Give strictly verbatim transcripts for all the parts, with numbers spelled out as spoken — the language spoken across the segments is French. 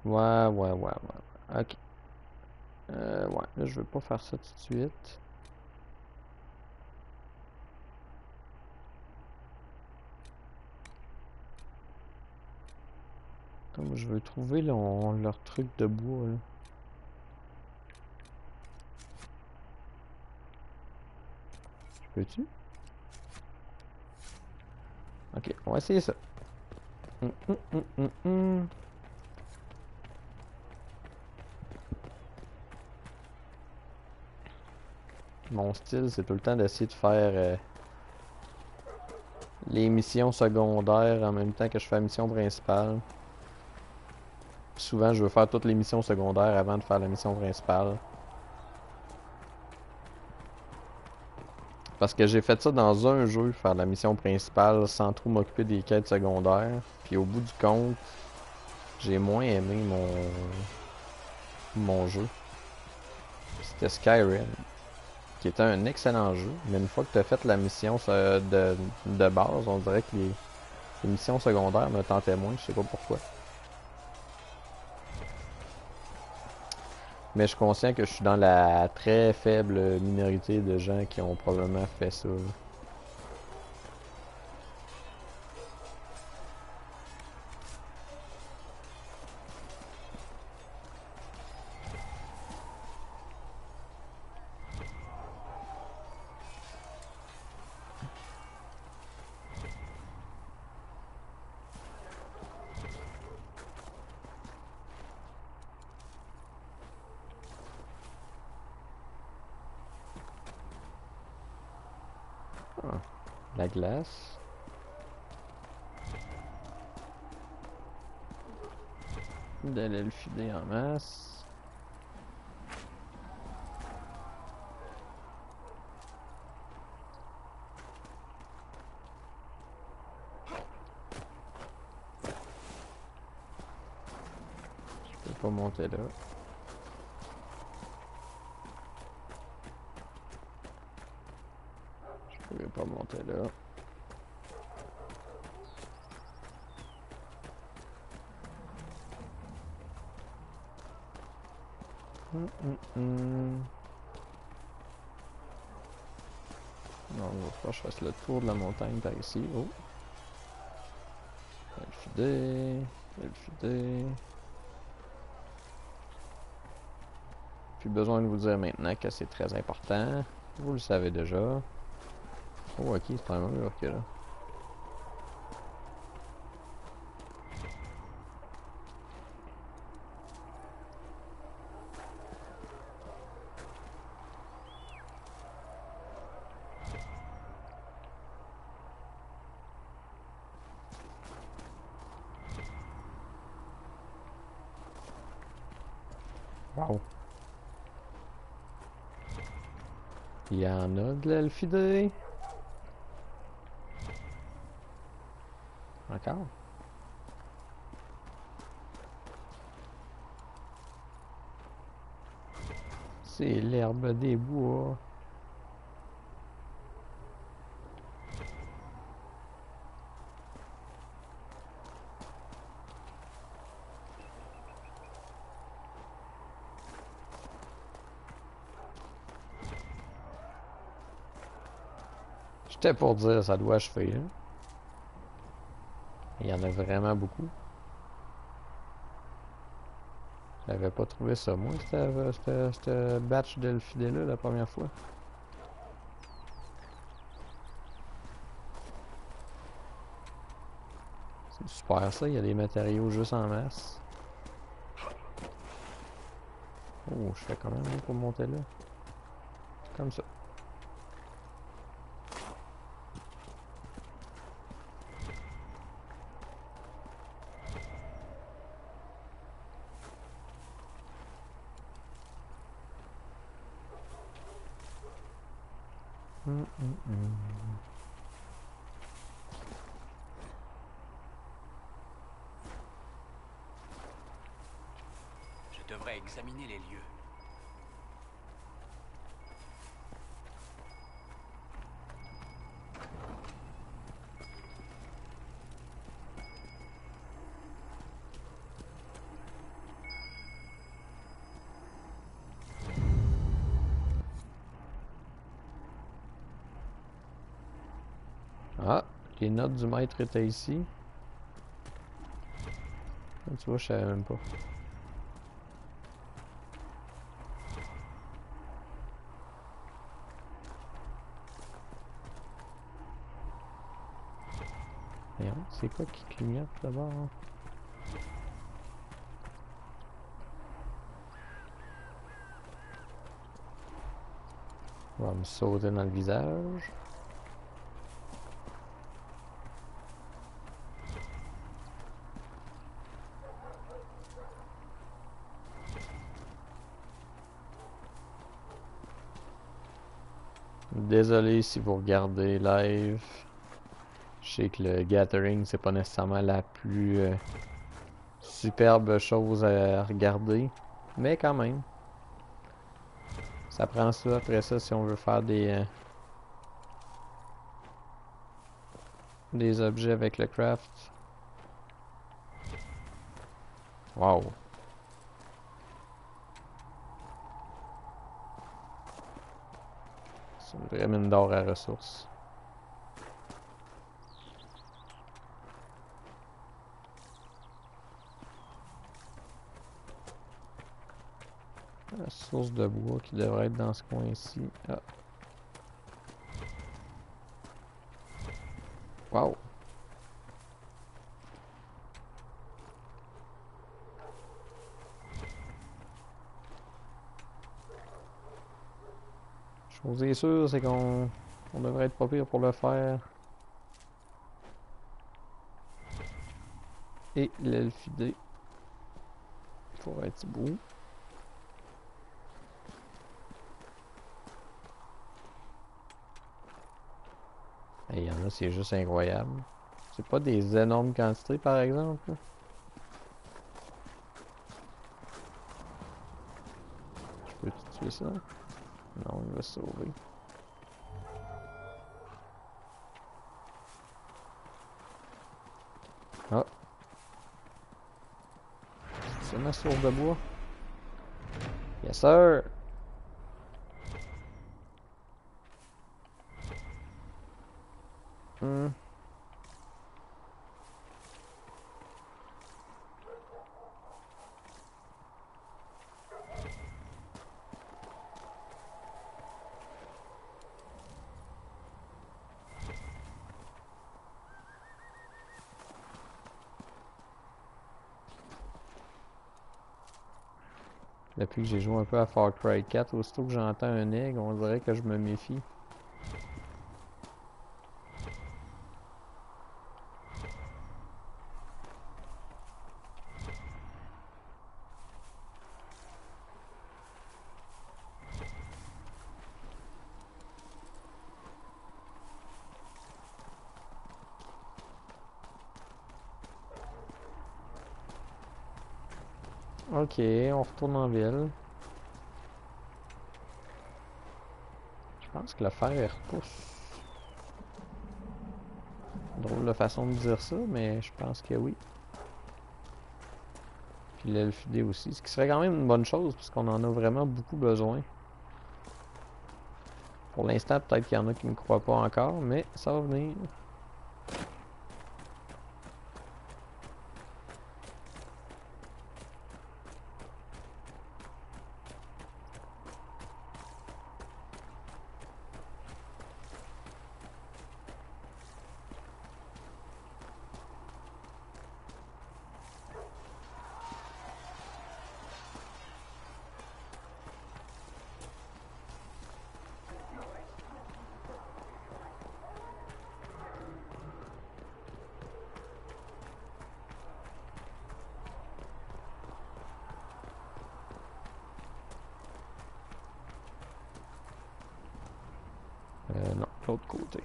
Ouais, ouais, ouais, ouais. Ok. Euh, ouais, là, je veux pas faire ça tout de suite. Comme je veux trouver leur, leur truc de bois, là. Je peux-tu? Ok, on va essayer ça. Hum, hum, hum, hum, hum. Mon style, c'est tout le temps d'essayer de faire euh, les missions secondaires en même temps que je fais la mission principale. Souvent, je veux faire toutes les missions secondaires avant de faire la mission principale. Parce que j'ai fait ça dans un jeu, faire la mission principale sans trop m'occuper des quêtes secondaires. Puis au bout du compte, j'ai moins aimé mon, mon jeu. C'était Skyrim, qui était un excellent jeu. Mais une fois que tu as fait la mission euh, de, de base, on dirait que les, les missions secondaires me tentaient moins, je sais pas pourquoi. Mais je suis conscient que je suis dans la très faible minorité de gens qui ont probablement fait ça. Ah, la glace. De l'elfidé en masse. Je peux pas monter là. Je peux pas monter là. Hum, hum, hum. Non, il va falloir que je fasse le tour de la montagne par ici. Oh! Elfidé. Elfidé. Plus besoin de vous dire maintenant que c'est très important. Vous le savez déjà. Oh, ok, c'est un mur que là. Wow! Il y en a de l'elfidé. Encore? C'est l'herbe des bois. J'étais pour dire, ça doit achever, là. Il y en a vraiment beaucoup. J'avais pas trouvé ça, moi, ce batch d'elfidés-là, la première fois. C'est super, ça. Il y a des matériaux juste en masse. Oh, je fais quand même pour monter là. Comme ça. Hum, hum, hum. Je devrais examiner les lieux. Les notes du maître étaient ici. Tu vois, je savais même pas. C'est quoi qui clignote d'abord? Hein? On va me sauter dans le visage. Désolé si vous regardez live. Je sais que le Gathering, c'est pas nécessairement la plus euh, superbe chose à regarder. Mais quand même. Ça prend ça après ça si on veut faire des, euh, des objets avec le craft. Wow. C'est une vraie mine d'or à ressources. La source de bois qui devrait être dans ce coin-ci. Ah. Wow. Chose est sûre, c'est qu'on on devrait être pas pire pour le faire. Et l'elfidé. Pour être beau. Il y en a, c'est juste incroyable. C'est pas des énormes quantités, par exemple. Je peux tuer ça? Non, il va se sauver. Ah! C'est ma source de bois. Yes, sir! Hmm. Depuis que j'ai joué un peu à Far Cry quatre, aussitôt que j'entends un egg, on dirait que je me méfie. Ok, on retourne en ville. Je pense que le fer repousse. Drôle de façon de dire ça, mais je pense que oui. Puis l'elfidé aussi, ce qui serait quand même une bonne chose, parce qu'on en a vraiment beaucoup besoin. Pour l'instant, peut-être qu'il y en a qui ne croient pas encore, mais ça va venir. Euh, non, l'autre côté.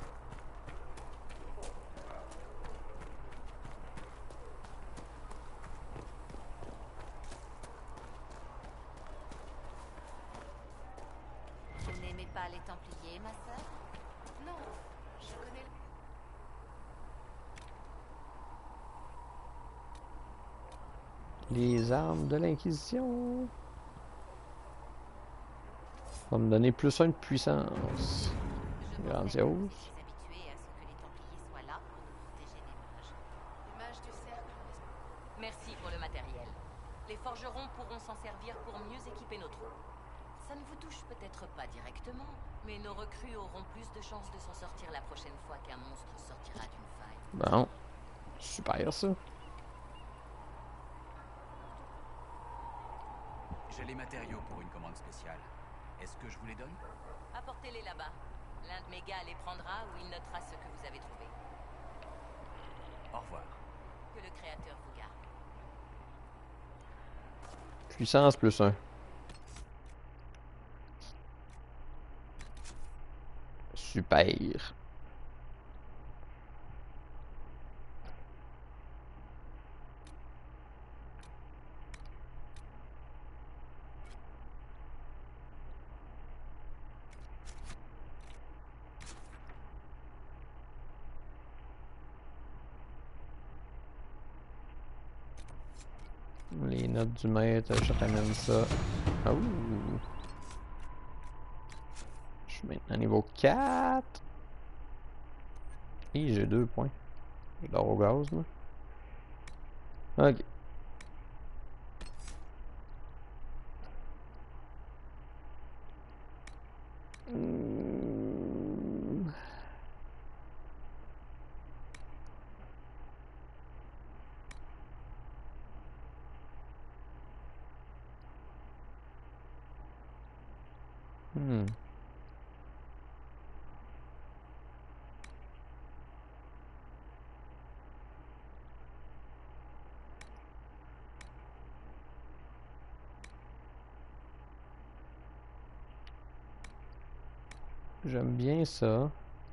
Vous n'aimez pas les Templiers, ma sœur? Non, je connais... Les armes de l'Inquisition. Ça va me donner plus un de puissance. Je Grandiose. suis habituée à ce que les Templiers soient là passage du cercle. Merci pour le matériel. Les forgerons pourront s'en servir pour mieux équiper nos troupes. Ça ne vous touche peut-être pas directement, mais nos recrues auront plus de chances de s'en sortir la prochaine fois qu'un monstre sortira d'une faille. Bon. Super ça. J'ai les matériaux pour une commande spéciale. Est-ce que je vous les donne? Apportez-les là-bas. L'un de mes gars les prendra ou il notera ce que vous avez trouvé. Au revoir. Que le créateur vous garde. Puissance plus un. Super. Les notes du maître, je ramène ça. Oh! Je suis maintenant niveau quatre. Et j'ai deux points. Je dors au gaz, moi. Ok. Hmm. Hmm. J'aime bien ça.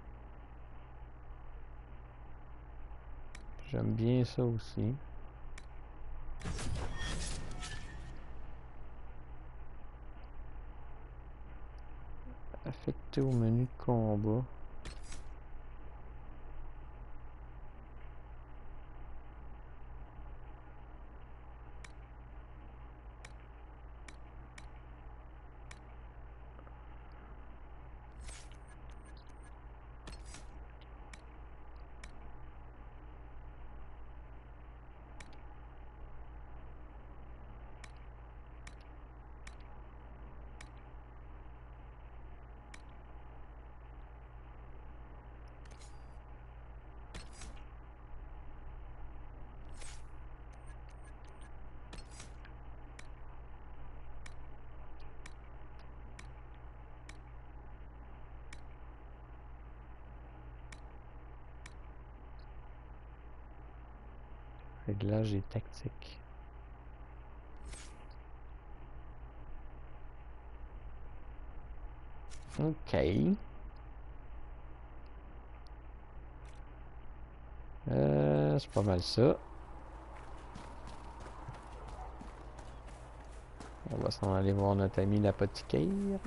J'aime bien ça aussi. Affecté au menu de combat. Réglage et tactique. Ok. Euh, c'est pas mal ça. On va s'en aller voir notre ami l'apothicaire.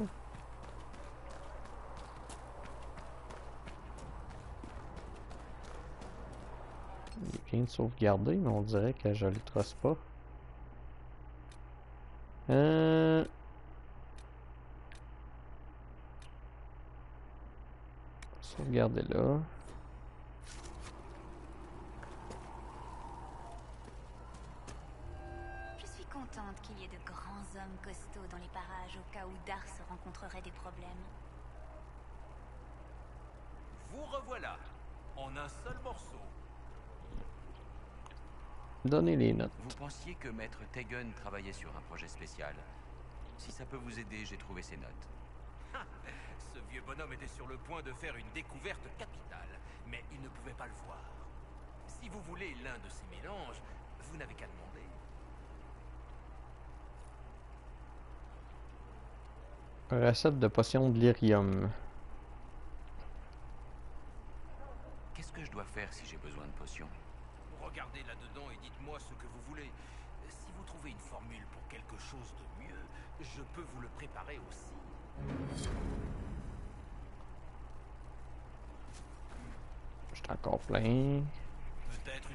Il vient de sauvegarder, mais on dirait que je le trosse pas. Euh... Sauvegarder là. Je suis contente qu'il y ait de grands hommes costauds dans les parages au cas où Dars rencontrerait des problèmes. Vous revoilà. En un seul morceau. Donnez les notes. Vous pensiez que Maître Tegan travaillait sur un projet spécial. Si ça peut vous aider, j'ai trouvé ces notes. Ce vieux bonhomme était sur le point de faire une découverte capitale, mais il ne pouvait pas le voir. Si vous voulez l'un de ces mélanges, vous n'avez qu'à demander. Recette de potion de lyrium. Qu'est-ce que je dois faire si j'ai besoin de potions? Regardez là-dedans et dites-moi ce que vous voulez. Si vous trouvez une formule pour quelque chose de mieux, je peux vous le préparer aussi. J'étais encore plein. Peut-être